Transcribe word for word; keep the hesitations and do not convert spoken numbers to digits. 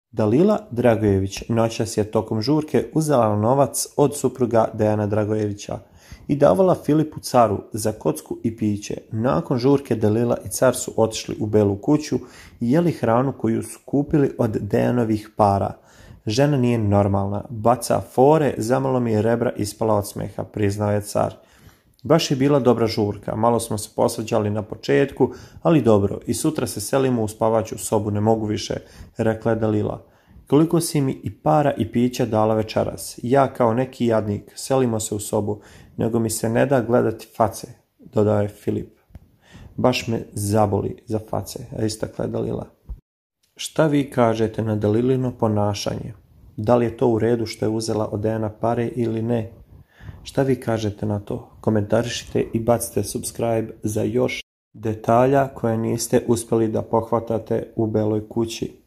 Dalila Dragojević noćas je tokom žurke uzela novac od supruga Dejana Dragojevića i davala Filipu Caru za kocku i piće. Nakon žurke Dalila i Car su otišli u Belu kuću i jeli hranu koju su kupili od Dejanovih para. Žena nije normalna, baca fore, zamalo mi je rebra ispala od smeha, priznao je Car. Baš je bila dobra žurka, malo smo se posvađali na početku, ali dobro, i sutra se selimo u spavaću sobu, ne mogu više, rekla je Dalila. Koliko si mi i para i pića dala večeras, ja kao neki jadnik, selimo se u sobu, nego mi se ne da gledati face, dodao je Filip. Baš me zaboli za face, istakla je Dalila. Šta vi kažete na Dalilino ponašanje? Da li je to u redu što je uzela od Dejana pare ili ne? Šta vi kažete na to? Komentarišite i bacite subscribe za još detalja koje niste uspjeli da pohvatate u Beloj kući.